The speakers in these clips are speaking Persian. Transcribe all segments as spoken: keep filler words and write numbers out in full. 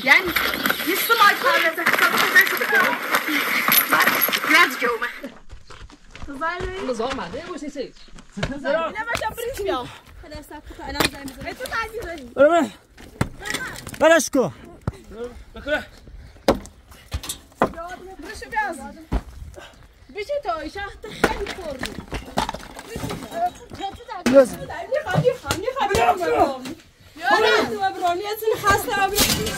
Yani yüzüm ay kahvede kısaltacak. Biraz göme. Kızlar. Kız olmadı. Bu sesi. Ne başa bırakayım ya. Hadi sakın. Ana zayıf. Ve tut hadi. Öyle. Baraşko. Bakın. Burası biraz. Bir şey toy şahtı خیلی پر بود. Yes. خالی خالی خالی خالی. یا نه تو برونی از این خسته آبی.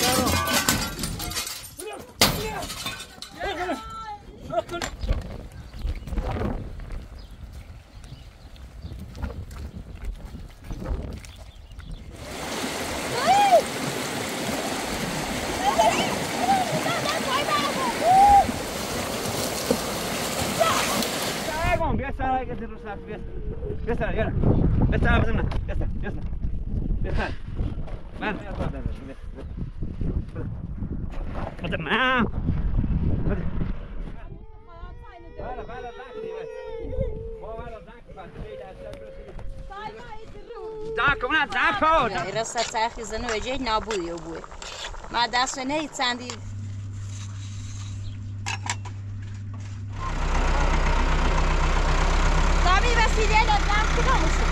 Besta, yalla. Besta, basta. Besta, besta. Besta. Man. Hadi ma. Hadi. Bala, bala, dank je. Bala, dank je. Dank, kom nou, dank voor. Ja, er is dat zachtjes dan weet je, nou boeien, joh boeien. Maar dat is niet aan die. وسیله دادم کدام است؟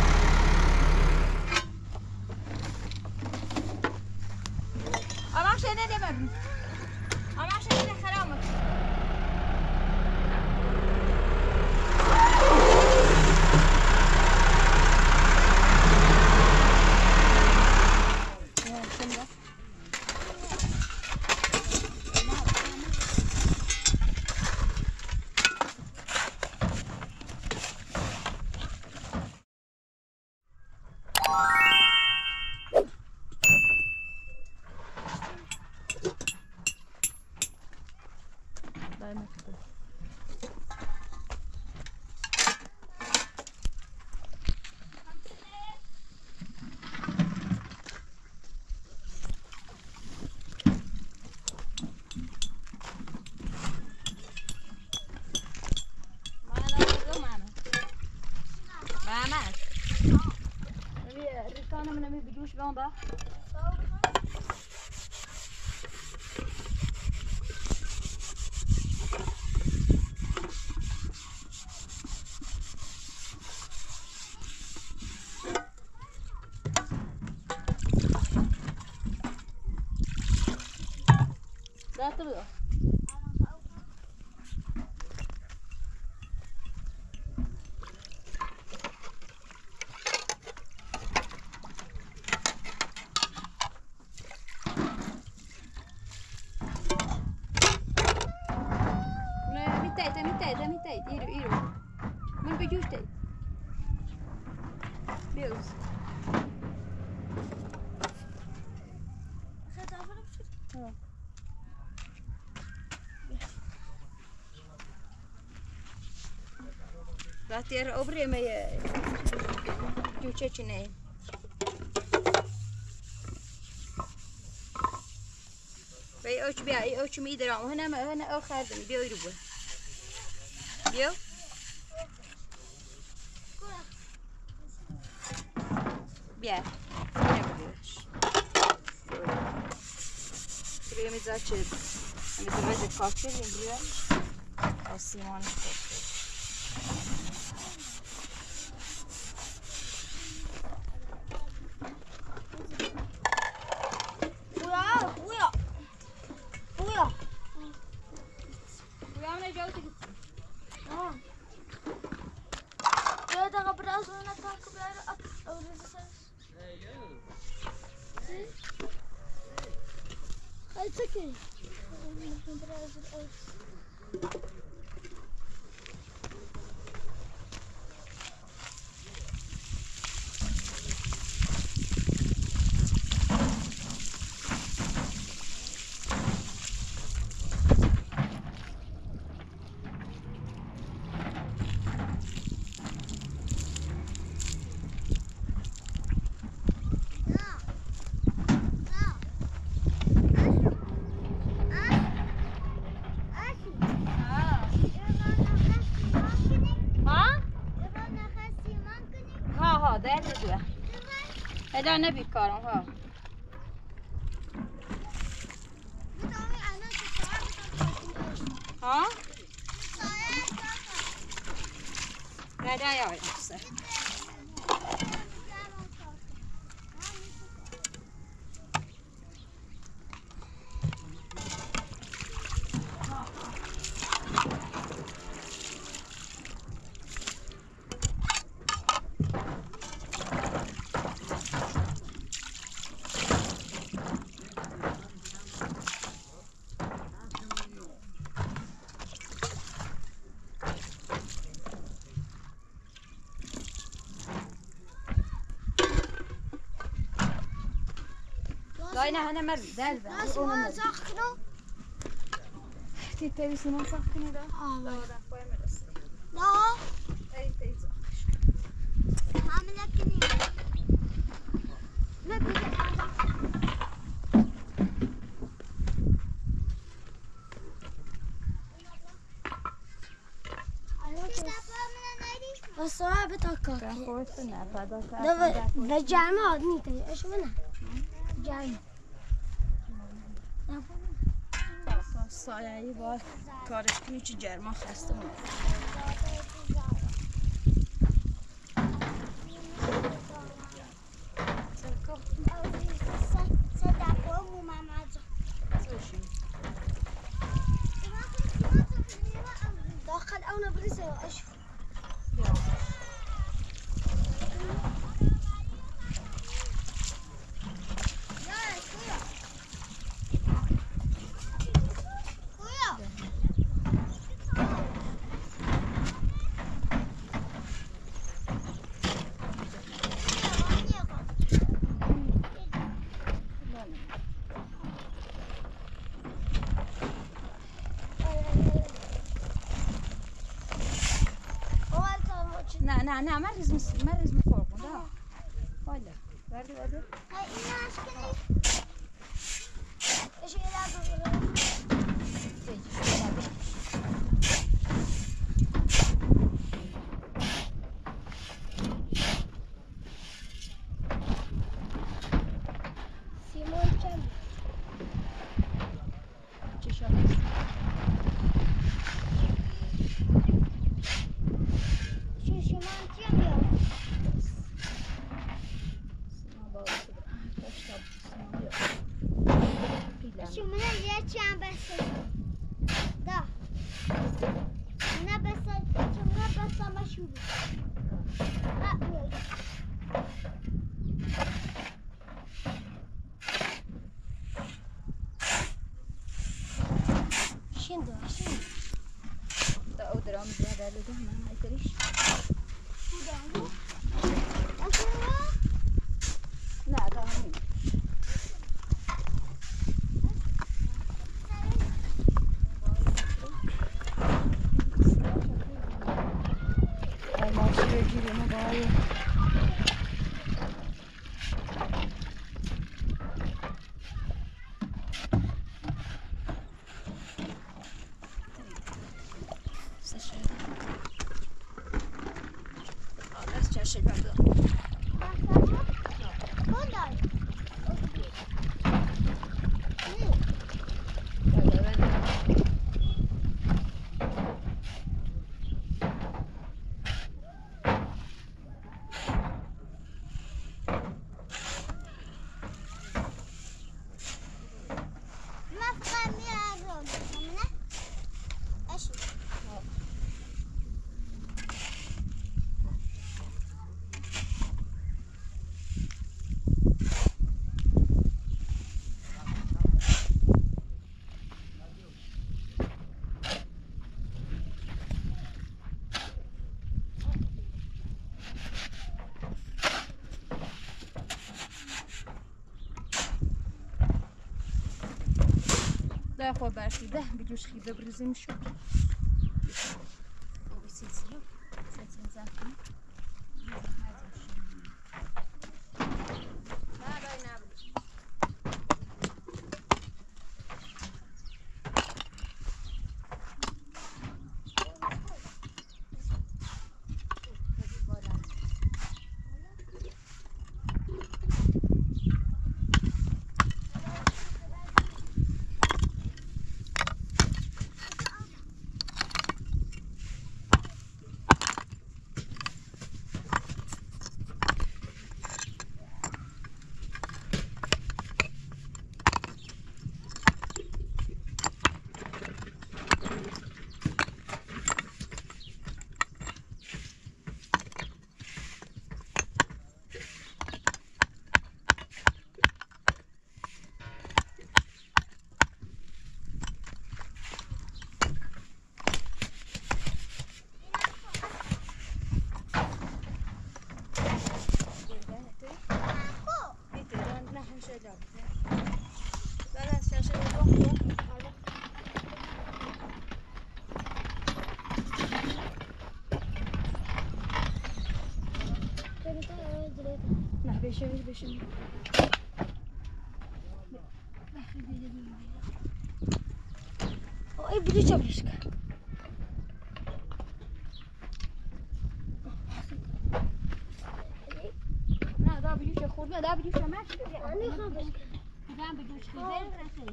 آمام شده نمیم. آمام شده خرامه. Bamba. Dá tudo. Laat die er over met je duwtje nee. Ben je ootje bij je ootje met iedereen? Hun hebben hun ook gehad en die wil je Jo? Ja. Buraya mı zaten? Hani böyle kalkıyor ya buraya. Osman. It's okay. هذا نبي كارم ها ها؟ نه نه یا سر لا نه نه مرد دل به لازم ما ساخنو تی پیوست من ساخنی دا آه لا دا پای مرست لا ای تی همین کنی نه بیشتر بسرعة بتاكل خوش نه فدا ده ده جرمه آدمی تایی ايش منه جرمه سایه‌ای با کارش کنی چه جرما خسته مون داخل أو نبرزه أشوف نه نه نه مرز مس مرز مفرقون ده حالا وردی وردی هاي إيه عشكني إيش يلعبوا سيمون كم چه شده شو شمان كم يوم شو من اللي كم بس ده أنا بس شو من بس ما شو أقول شين ده شين ده او درام زیاده لده من هایتریش ده نه ده همین ماشی بگیریم و باید دست چشه کرده ده خو برشی ده بجوش خیده برزیم شد او سلسله سلسله زفتی شویش بشم ای بودی چاپش کن نه دا بجوش خود نه دا بجوش ماشي انا خابش دا بجوش خير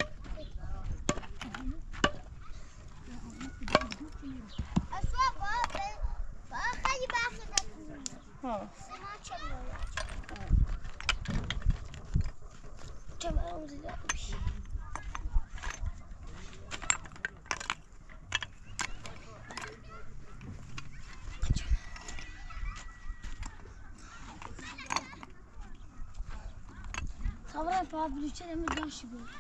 اسوا بابا بابا خلي باخذ ها سما چلو كم أوزي دابش خبرت بابا بلوچه نمی داشتی بود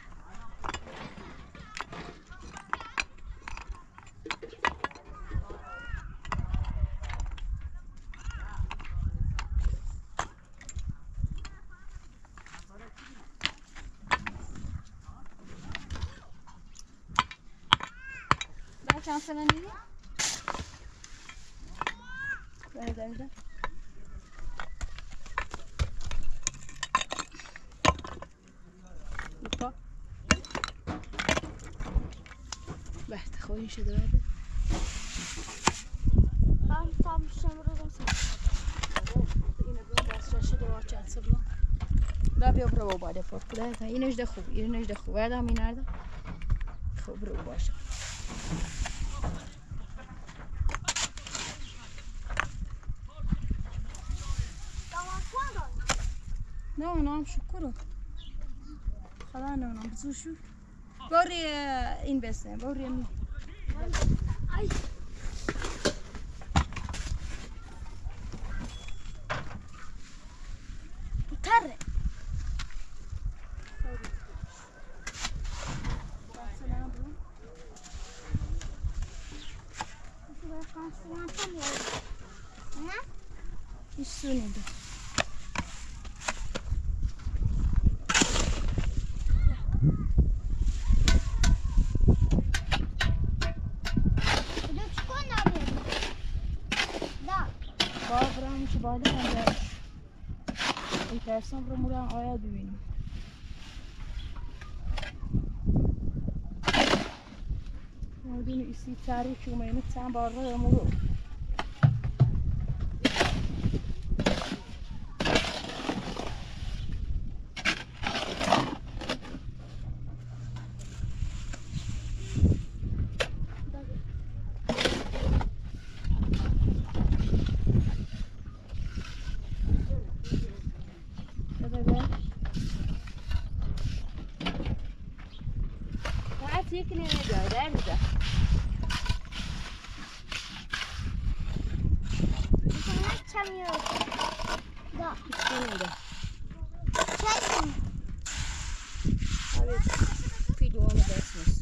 چند سنه نیست؟ بله بله لطفا بحث خویی شده بده هم tam şamurdan اینه بیا دست شده و چند سبلا دا بیا برو باده پاک کده تا اینش ده خوب اینش ده خوب ادم این ارده خوب برو باشه نه نه شکر خدا نه نه بزو شو باری این بسته باری این ay تره hiç su neydi? Babram şu bağlı bende. İtersen buradan aya düğünüm. Modunu isi tarih çumayını sen barra yamulu. يمكن يجي ده Açamıyorum. Da. İşte Çekin. evet. Videonu dersiniz.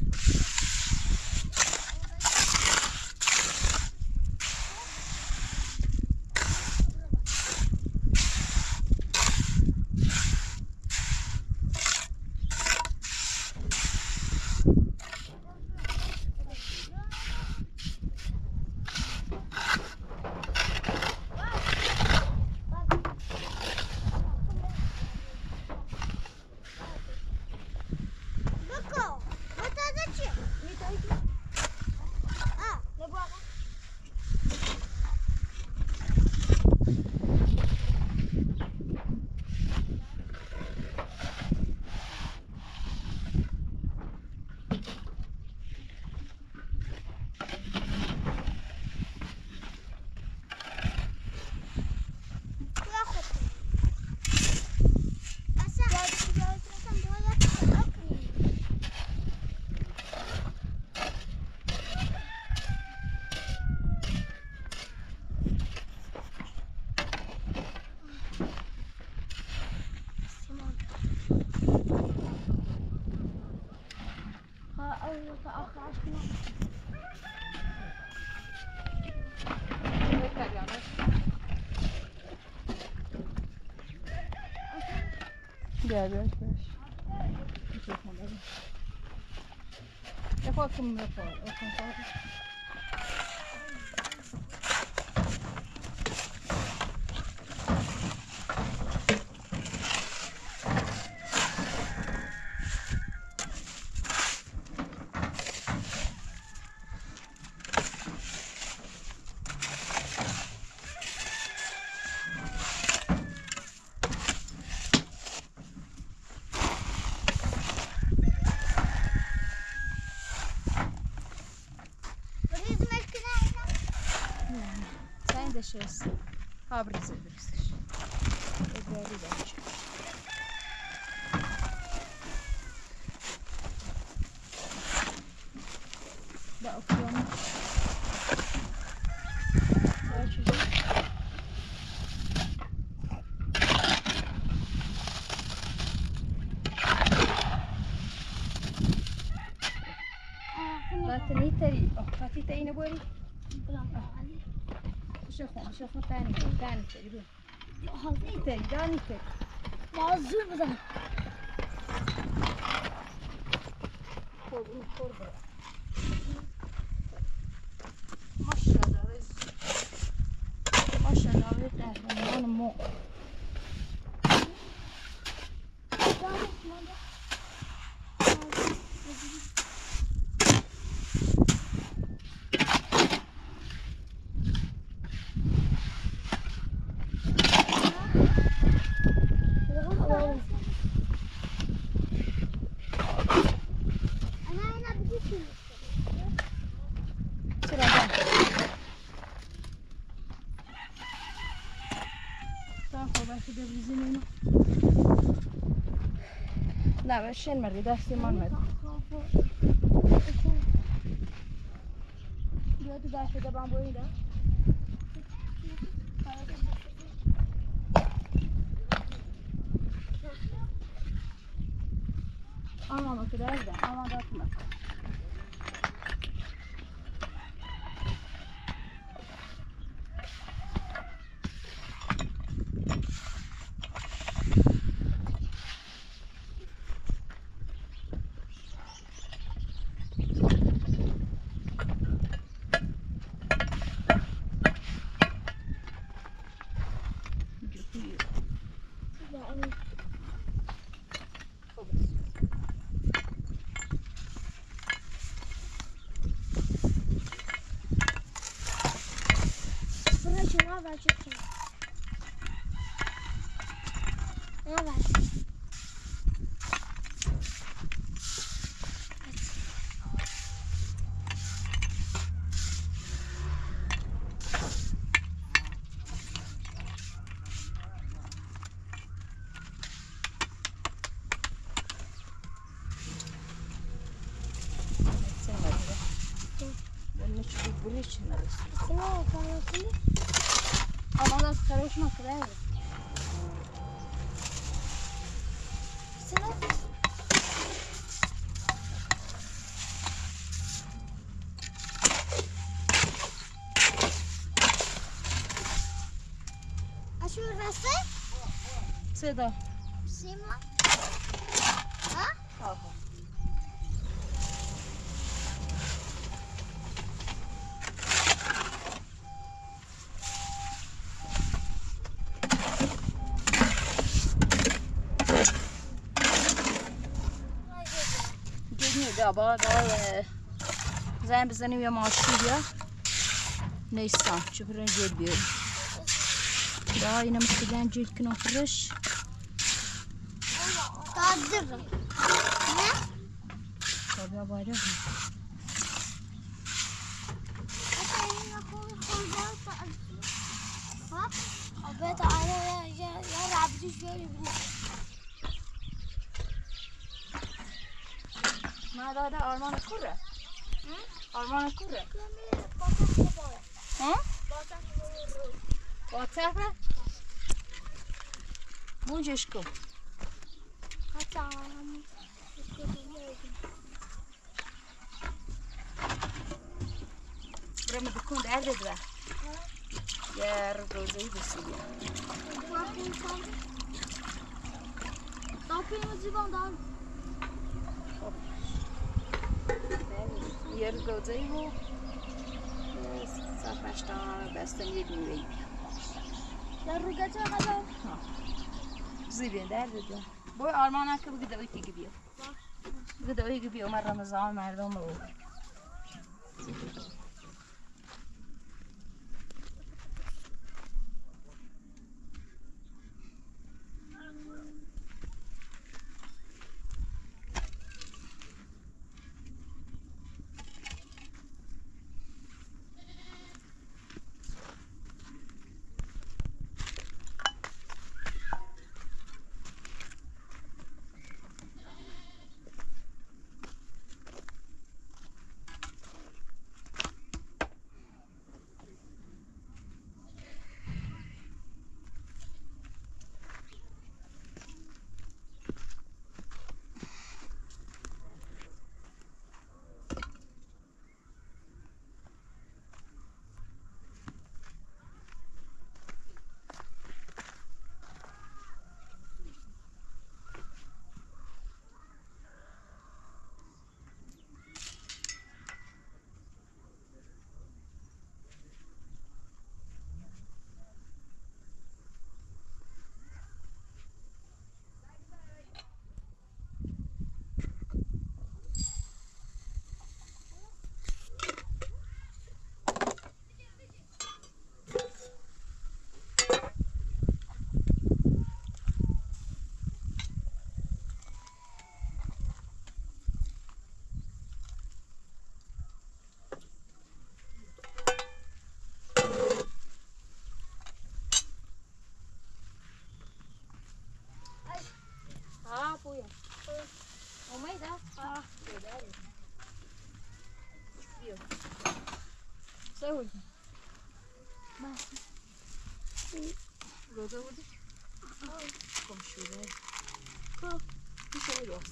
Gel biraz biraz. Jag får komma på och kontrollera. deixa-se. Abre as abrisas. É verdade. Dá o filme. Pode ver. باتنی تری. آه باتی تری نبودی؟ شخون شخون تانی تانی تری بیا. این تری دانی تری. مازور بزن. خورد این خورد برا. ماشاءالله. ماشاءالله قهرمان ما. لا بشين مري داشتي ما مري بیا تو داشته دبام بویده Ama bak biraz da ama da atma. Ama da karışma kıraydı. Şurası? Seda. Sima. Ha? Tamam. بابا دا زن بزنیم یا ماشی بیا نیستم چه برای جل بیاریم دا اینم کدن جل کنم فرش Dağıtırım. Ne? Tabii bayram. Hop. Abi تعالى يا يا رابطي شوي ما دادا آرمان کوره آرمان کوره ها واتساپ موجش کو برم بکن درد دو یه روزهی بسیاری یه روزهی بود صفحشتان بستن یه دونوی بیا در روگه چه قدر؟ زیبین درد دو بای آرمان هست که بگه دوی تیگه بیا بگه دوی تیگه بیا من رمضان مردم رو آه. سوي بس. روزه بودی؟ کم شده خب. میشه میگفت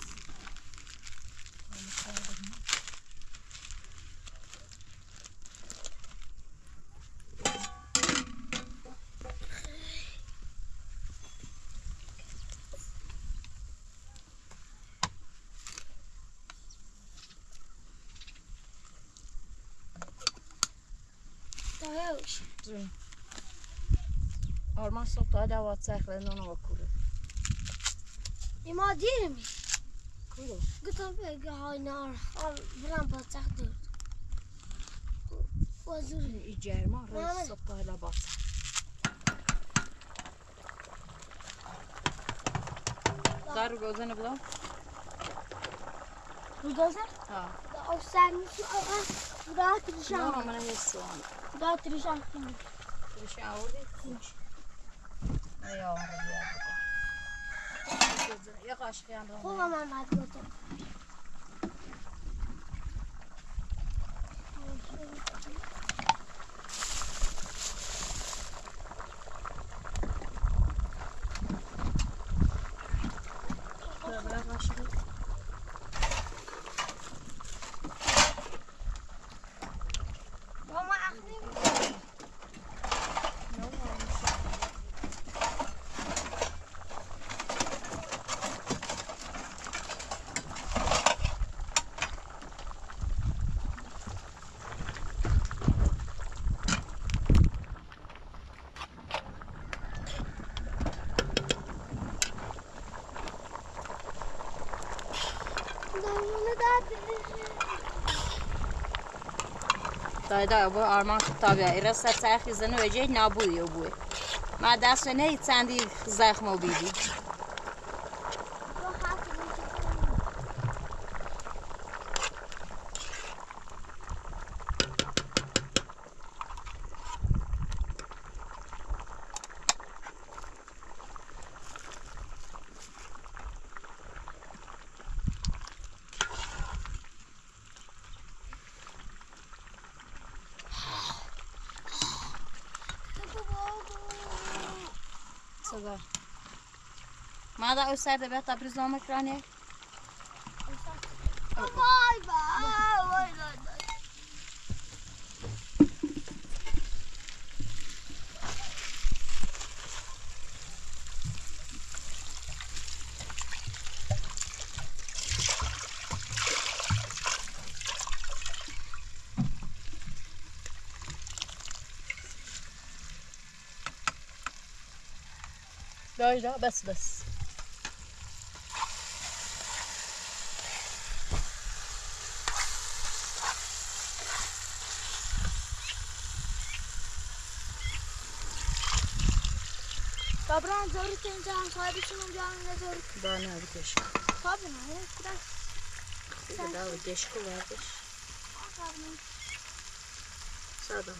دایوش. زوی آرمان صبح تا دوات سخله نونو و کوره ایما دیرمی. کوره گفتم بگه های نار حال برام با تخت دارد. وزوری. ای جرما ماما. روز صبح تا دوات دارو گوزن بلا؟ بودازم؟ ها او سرمیشی آقا دا تریشان. نه من هستم دا تریشان کنی. روش آوردی؟ خوش یا آن رو بیار بکن یه قاشقی هم رو خوبم آمد گفتم. برای قاشقی ماما اخنی دایونه داد. دایدا bu arman tabii irasa tsaxizini öce nabuyo bu. Ma dasne ne tsandi zaxmo bidi. صدا ما دا اوسر ده بهتا بریزام اکرانه وای وای وای وای. دایدا بس بس بابران زوری کنجا هم خواهی بشونم جانم نزوری. دانه بکش خواهی نه کدام. دیگه داو دشکو بردش سادا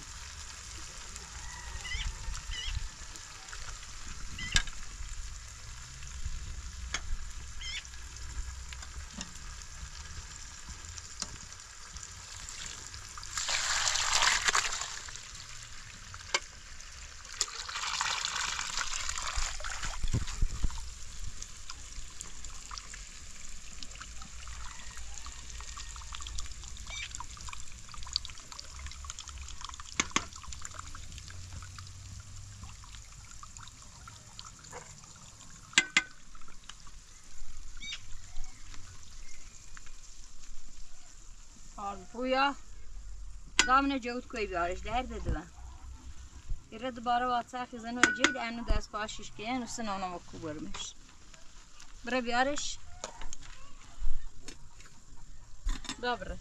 بویا دامنه جود کوی بیارش درد دلم ایره دوباره واتساق خیزن و جید انو دست پاشش که انو سنانو مکو برمش بره بیارش دوباره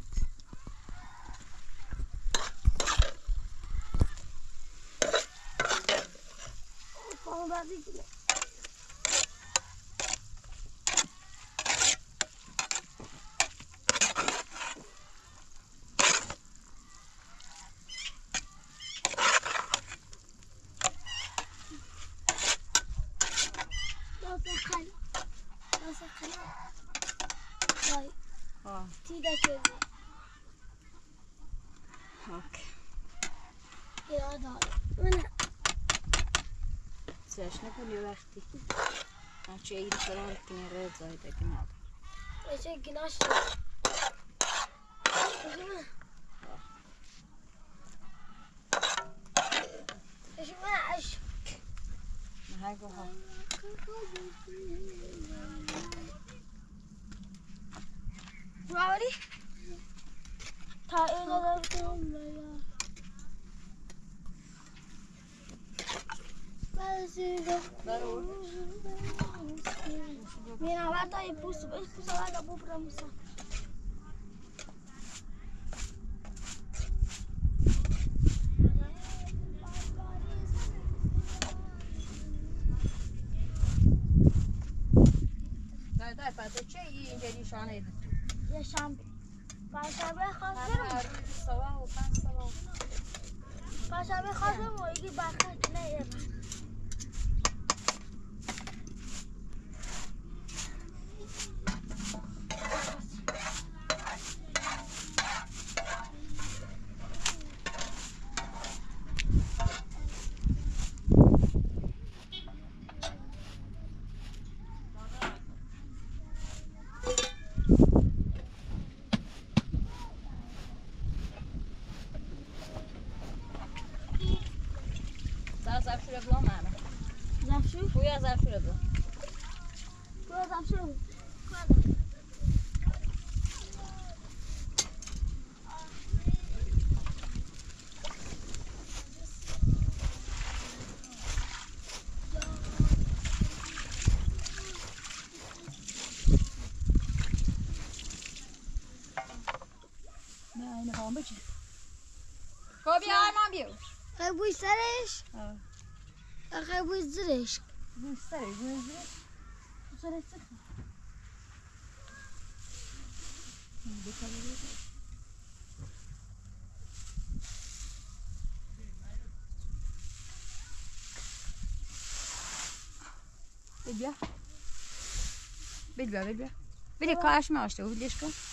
پاهم بردی دیگه. آه تیده شدی اوکی یاد من سرش نکنی وقتی بچه ایری فران کنی رد زایده گناه بچه گناش بشمه بشمه اش نهاگو ها راولی تا اینو دارم بیا برو Mina vata e pus, e pus la da bubra musa. dai dai fate ce اینجوری شانه اید Ya şambi. Paşabe هر khazırım. هر سوا و پنج سوا Paşabe khazırım o iki bakar ne yapar. زرزر شوره بلا معنا Zafşu. بویا زرزر شوره بلا Bu zafşu. نه اینه هم بچه بابی آرمان بیو Kaybuy sarış. آه Kaybuy zırış. بوی سری بوی زیر Zırış sık. بیا بیا بیا بیا بیا کاش میاشته و بیش کن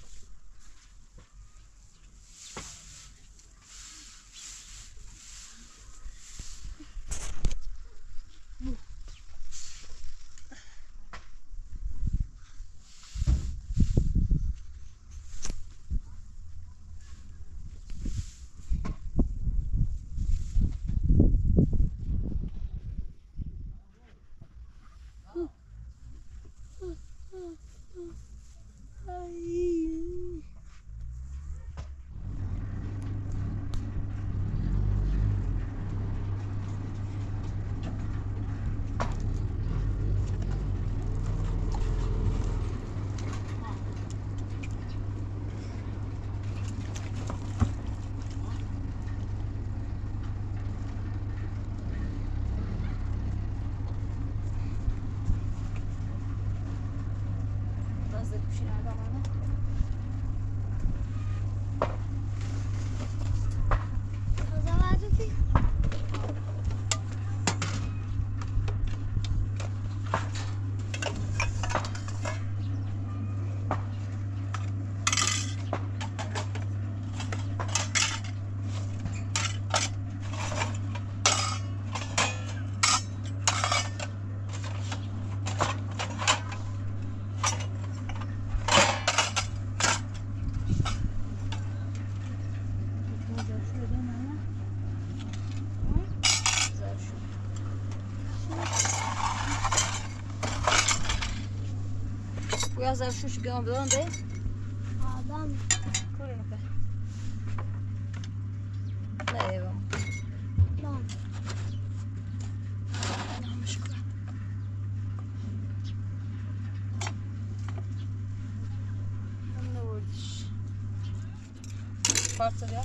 تازه کوشین آدمانه Kazavadı. بویا زرشوش گام بدن ده Adam. کورینو که نه ایوام Lan. نامش کن نه وردش پارچه بیا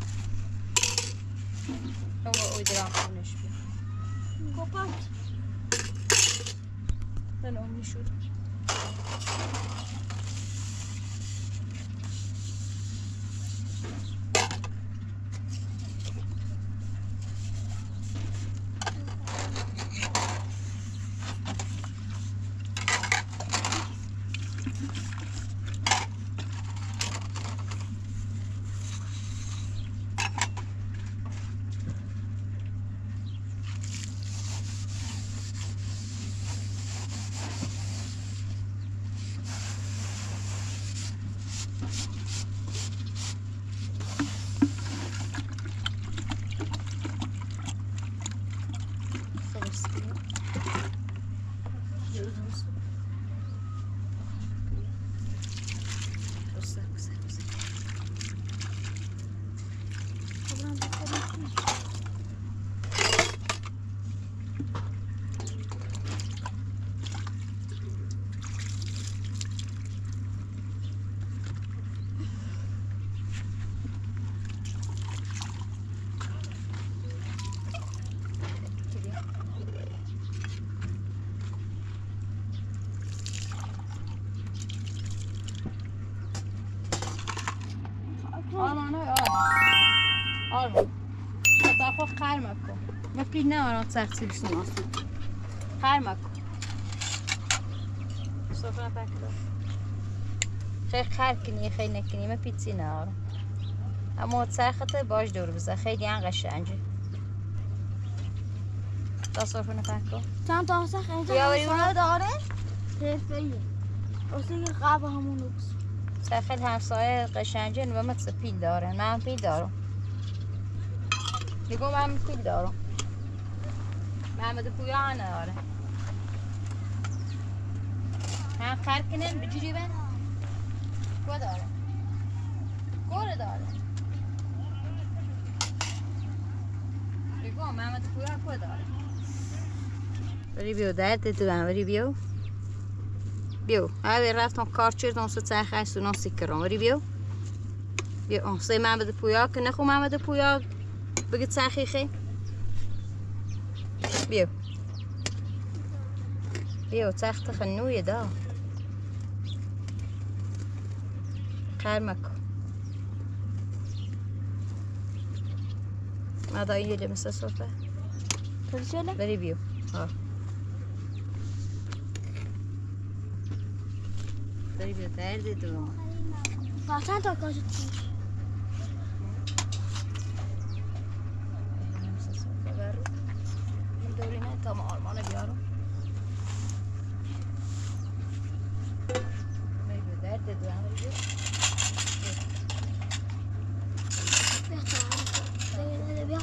او uydurağım konuşuyor. Kopart. Ben onu şu. آرمان های آرمان آرمان تا خود خیر مکن مپید نه آران سختی بسون آسان خیر مکن صفر نفکر خیلی خیر کنی خیلی نکنی مپید سی نه آران اما سخته باش دور بزن خیلی هم قشنگه تا صفر نفکر چند تا سخت اینجا بیاوری اونو داره؟ حرفه‌ایه واسه که قبل همون رو بسون سخیل همسایه قشنگه و مثل پیل دارن من هم پیل دارم بگو من پیل دارم محمد پویا هم نداره من خر کنن بجوری بن کو داره کوره داره بگو محمد پویا کو داره بری بیو درد تو هم بری بیو بیو اوی رفتم کار چردم سو چرخه سونان سیکرم بری بیو بیو آن سه محمد پویا که نخو محمد پویا بگی چرخی خی بیو بیو تخت خنوی دا خیر مکن ما دا این یه مثل صفحه بری بیو ها بری بیو درد دو چند تا کاشت دوری نه تا ما آرمانه بیارم بری بیو درد دو هم بری بیو بیا بیا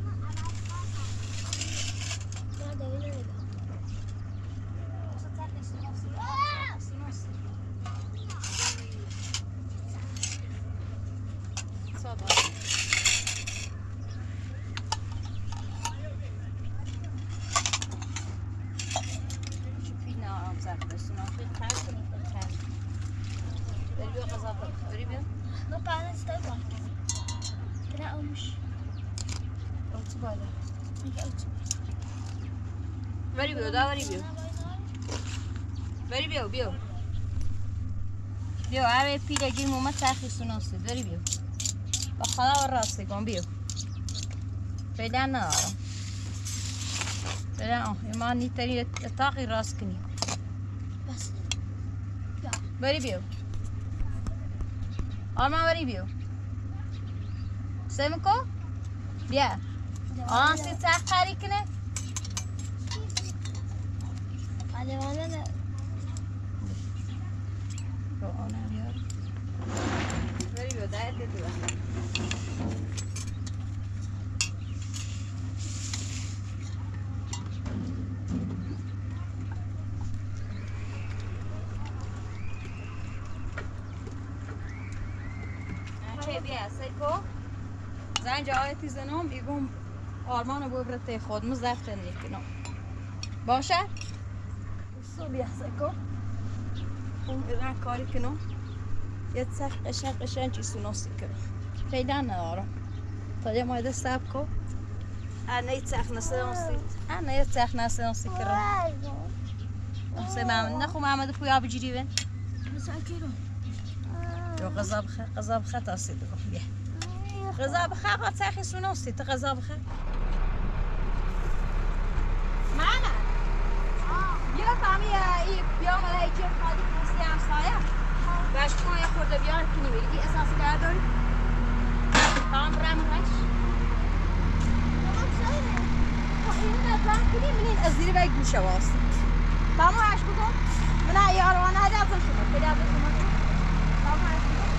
بری بیو دا بری بیو بری بیو بیو بیو اوه پیله گیر مومد ترخی سوناستید بری بیو با خدا و راسته کن بیو فعلا ندارم فعلا آه ایمان نیتری اتاقی راست کنی بس بری بیو آرمان بری بیو سه مکو بیا آن سی تخت خری کنه قدمانه نه رو آنه بیار بری بیو درد دو چه بیا سیکو زنج آیتی زنم ایگم آرمان رو ببرته خود مزدفت نیکنم باشه؟ سو بیا سیکو اون ایران کاری کنم یه سخ قشن قشن چی سوناسی کنم خیلی ندارم تا یه مایده سب کن انه یه سخ نسوناسی انه یه سخ نسوناسی کنم سه محمد نخو محمد پویا بجیری بین مثلا کی رو جو غذا بخیر غذا بخیر تا سید رو بیا غذا بخیر با سخی سوناسی تا غذا بخیر محمد بیا فهمی ای بیا مالا ایکی خالی پوستی همسایه باش کن یه خورده بیار کنی بگی اساسی در داری تمام برم هش این نظام کنی منین از زیر بای گوشه واسه تمام هش بکن من یاروانه هده ازم شما خیلی ازم شما تمام هش بکن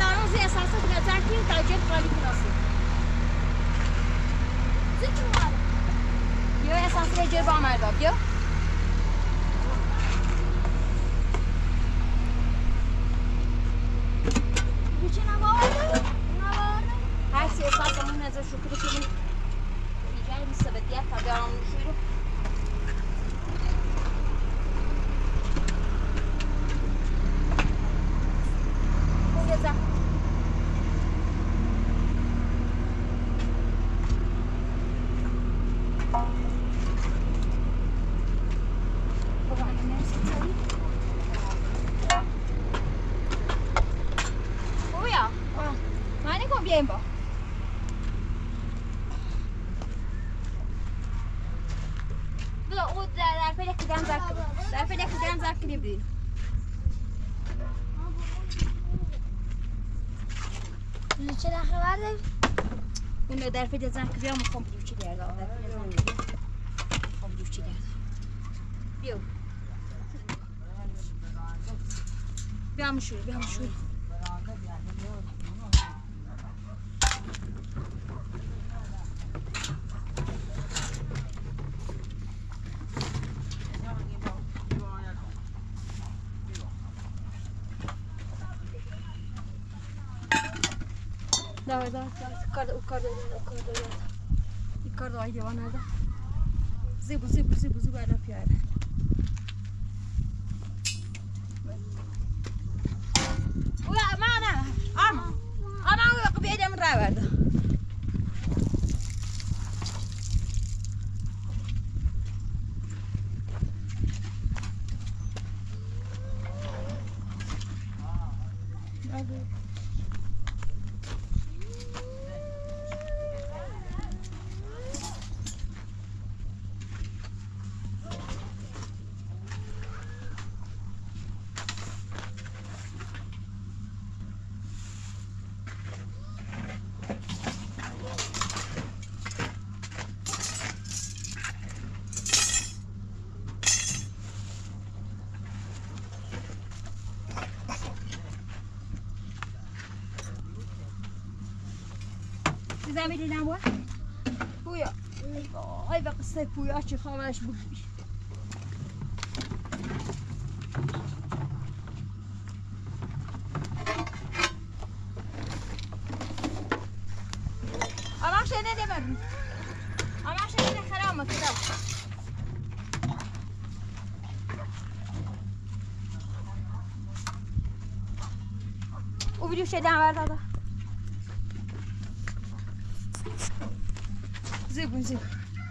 ذكر بیار با مردا بیا بیچه نبارده نبارده هر سی اساس همون نظر شکر کنیم اینجای این سبدیت تا بیارم نشوی رو سیزم Bien, va. بذار او در پیدا کدام زاک در پیدا کدام زاک نبودی. چه خبر داری؟ اون در پیدا زاک بیام میخوام بدیم چی دیگر دارم. در پیدا زاک میخوام بدیم چی دیگر. بیو. بیام شروع بیام شروع. Давай, давай, давай. Карда, у карда, у карда. И карда айди вон надо. Зибу, зибу, зибу, зибу ала пиара. Уя, мана. Ама. Ама уя قبيله من راورده. زمین نمو پویا ای به قصه پویا چی خواهش بگوی اما شنه نمرم اما شنه خرامه کدام او ویدیو شده هم داده زيبون زيبون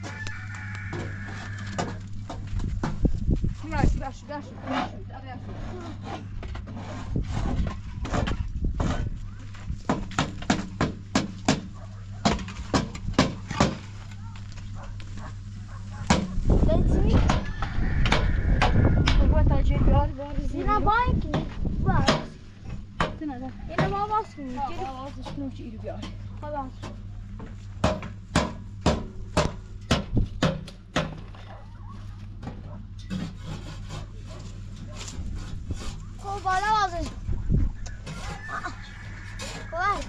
ماشي ماشي ماشي Yine bank mı? Var. Yine Yine babası mı? babası şunu çiğri bir Babası. Bana lazım. Kolay.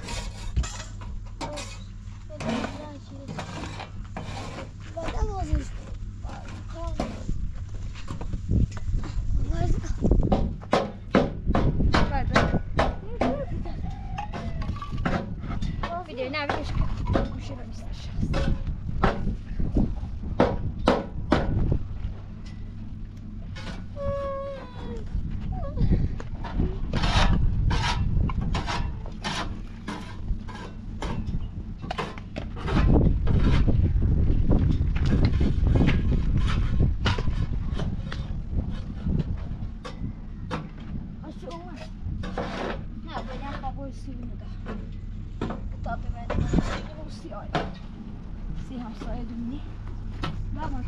Bana lazım. Video ne bir kuşurum istersen. Si hamsaya dümni. Bakın.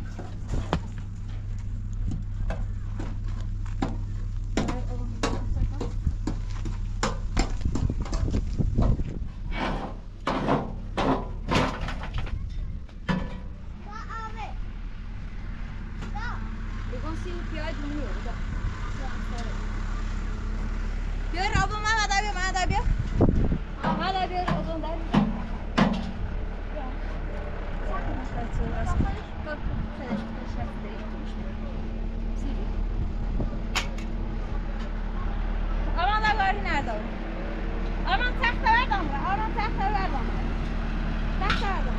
Biar apa mana dah biar mana dah biar. Ah mana biar orang dah. Ya. Sakit masih tu. آرمان داری ندار آرمان تخت بردم آرمان تخت بردم تخت بردم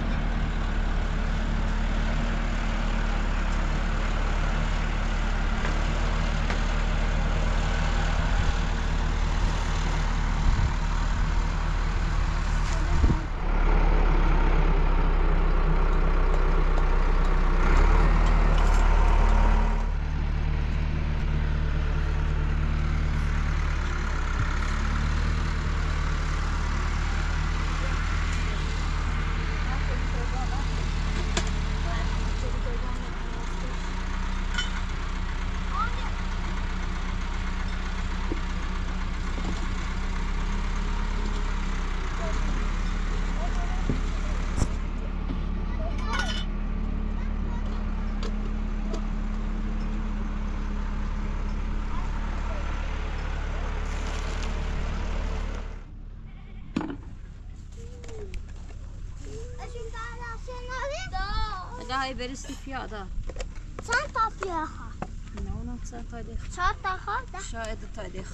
ده های برستی پیاده چند تا پیاخا نه اونم چند تا دیخ چهار تا خواه ده شاید تا دیخ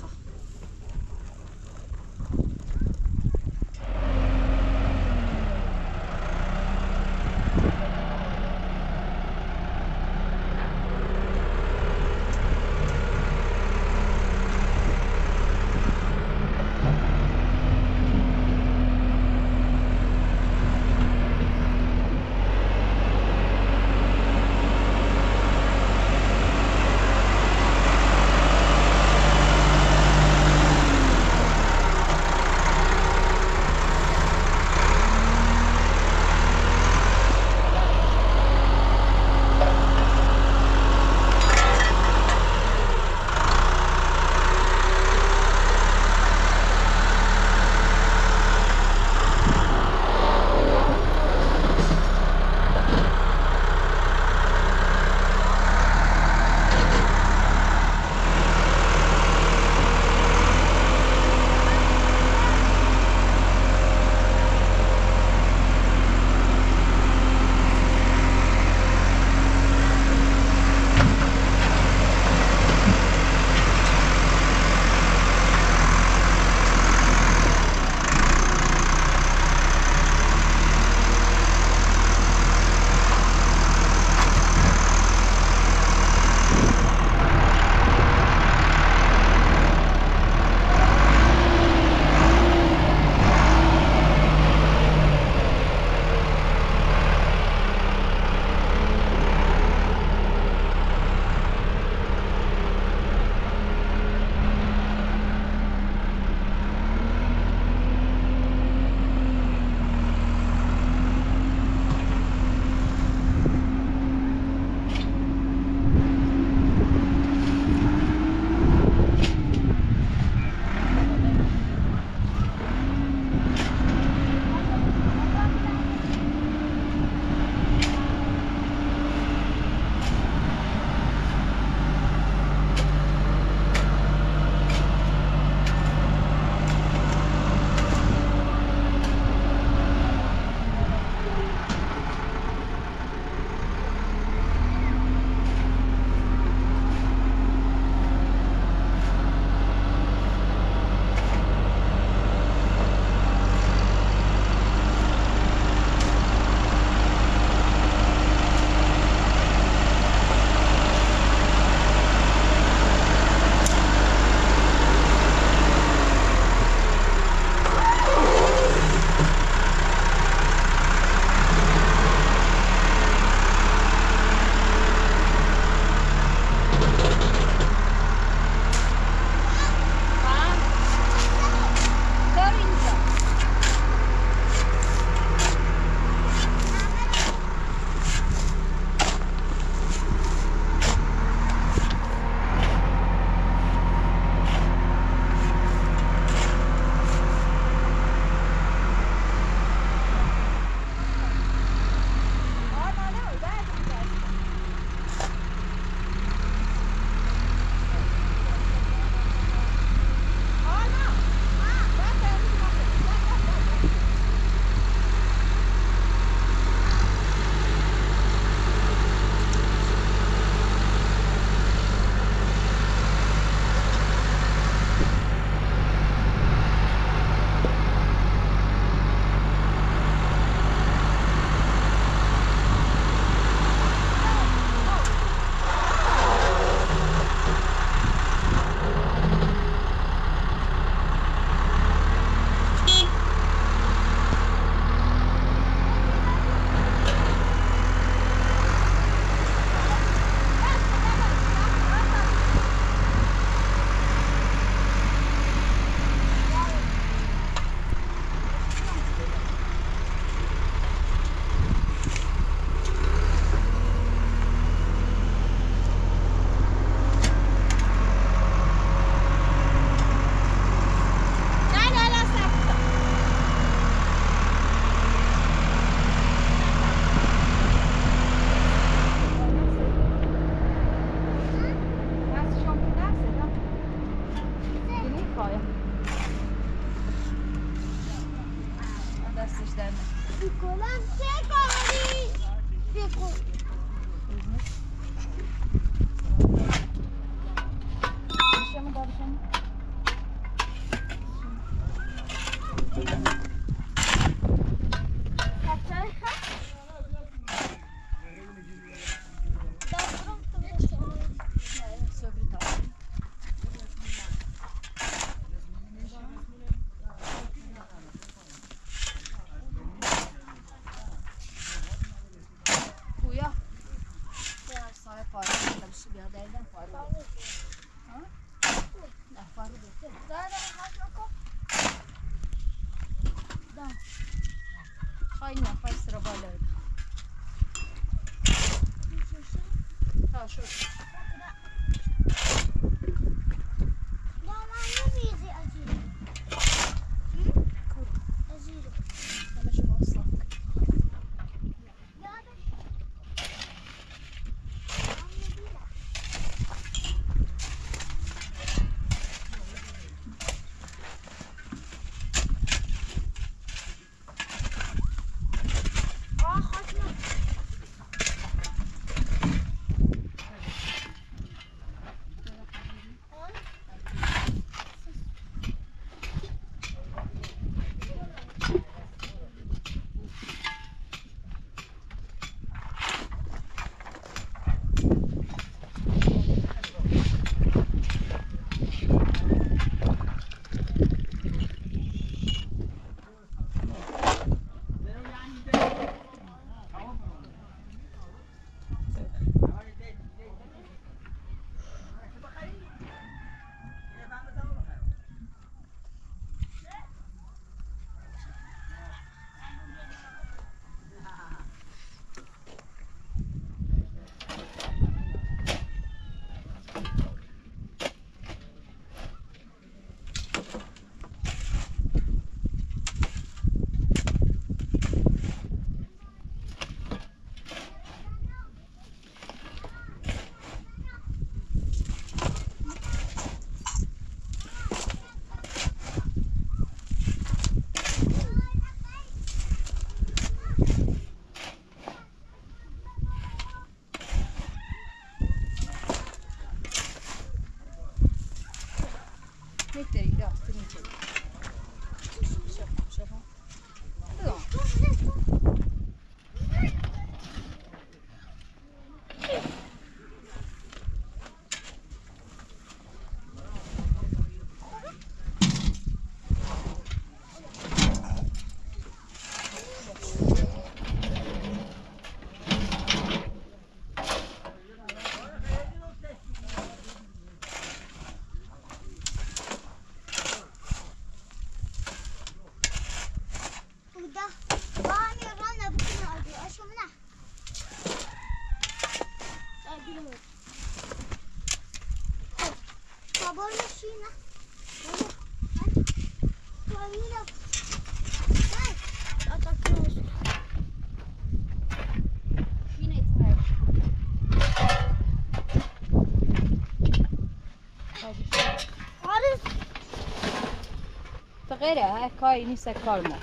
غیره های کاری نیست کار ما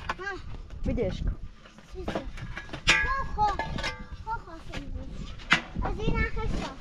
بدهش کن خب خب از این آخر صاف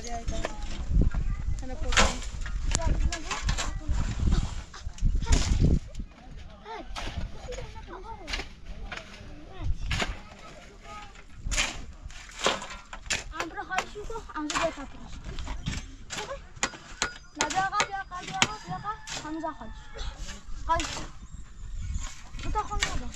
بیایی دارم هنه پوکنی امرو خواهی شو کن امرو بیا کپیش نه بیا آقا بیا آقا بیا آقا بیا آقا هموزا خواهی شو خواهی شو بتا خواهی نبا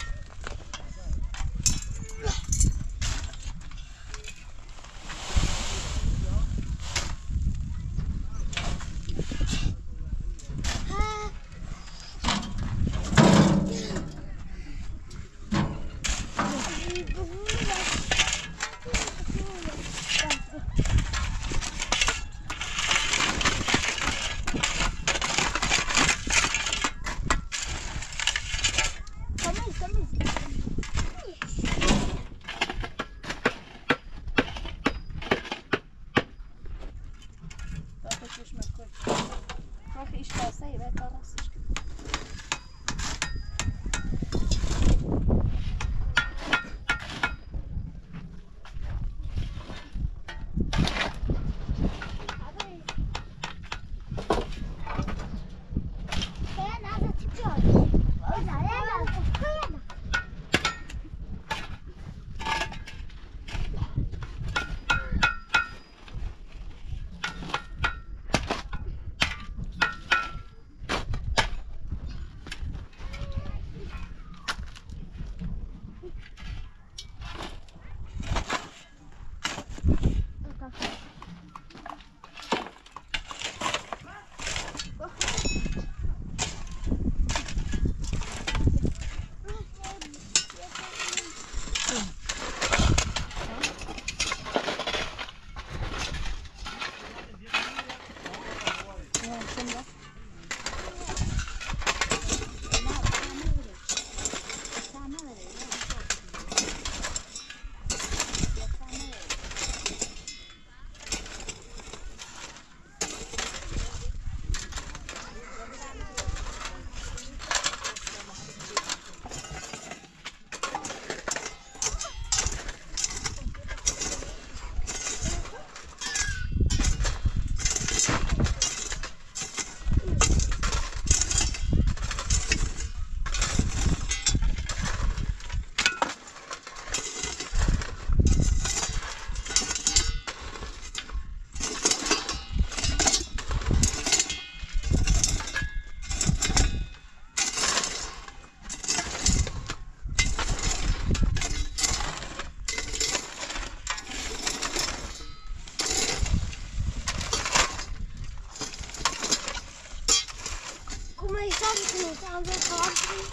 امرو خواهی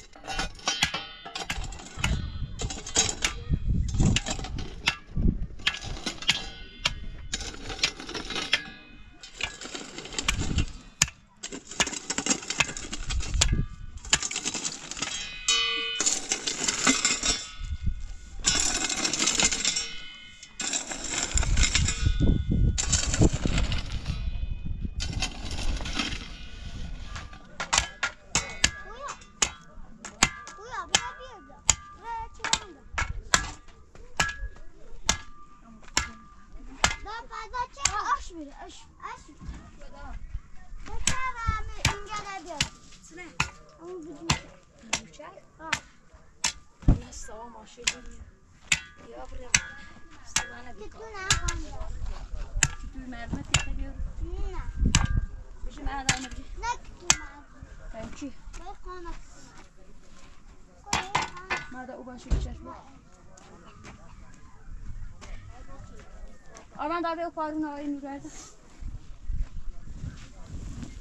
آرمان دار به پارون آقای میگرده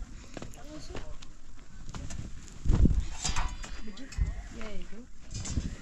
بجی یه ایدو